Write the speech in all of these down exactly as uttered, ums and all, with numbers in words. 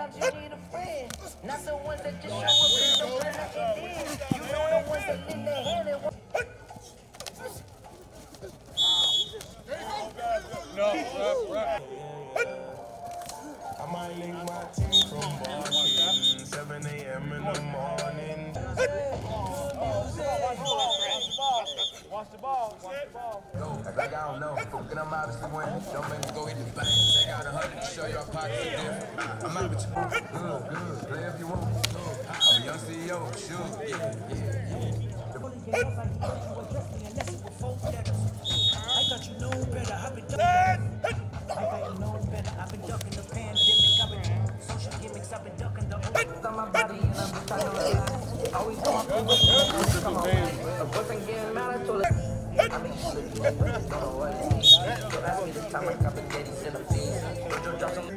that you need a friend. Not the ones that just show up in the present and then. You know the ones that lend their hand and want. No, right, right. I might link my team from Boston, seven A M in the morning. Watch the ball, watch the ball. No, act like I don't know. Fucking I'm obviously winning. Don't make me go hit the bank. Take out a hundred to show your pockets are different. I'm out with you. Good, good. Play if you want. I'm a young C E O. Sure. Yeah, yeah, yeah. I thought you know better. I've been ducking. I thought you know better. I've been ducking the pandemic. I've been social gimmicks. I've been ducking the old on my body, and I'm just trying to always come up with come on. The boyfriend getting mad. I told her. I mean, you should do it. Don't know what it is. But that's me the time I got the daddy send a fees. Drop some.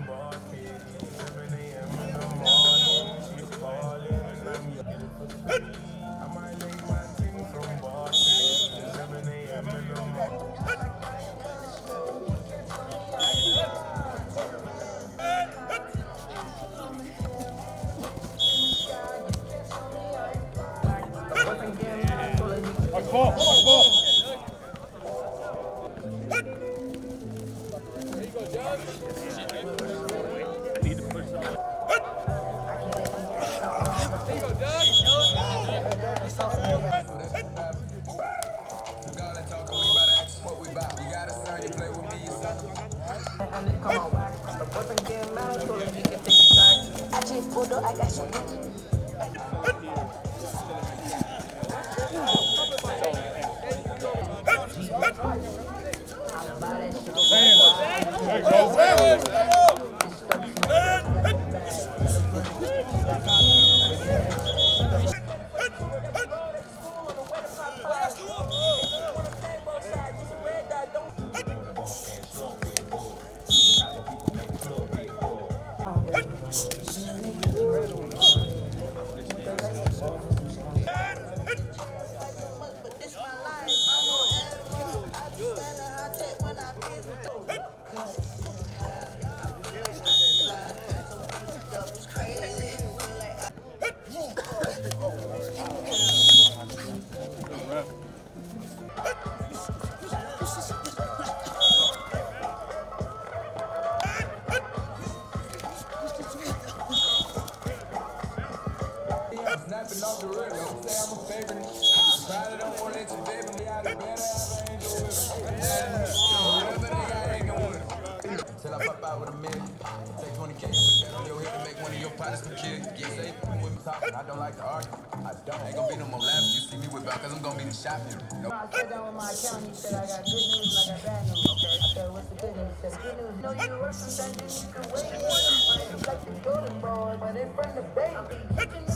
Ball, ball, ball. There you go, Doug. Need to push on. There you go, Doug. I just pulled up, I got some. There you go. Snapping off the rip, don't say I'm a favorite. Probably don't want it to baby me out of bed. I have an angel with me. Whatever they got, ain't no winner. Till I pop out with a million. Take twenty K, put that on your head and make one of your partners some kids. Yeah, say with me talking, I don't like to argue. I don't. Ain't gonna be no more laughs. You see me whip out, cause I'm gonna be the shop here. Nope. I sat down with my accountant, he said I got good news and I got bad news. Okay. I said, what's the good news? He said, good news. No, you work sometimes you can wait. It's like the golden boy, but in front of the baby.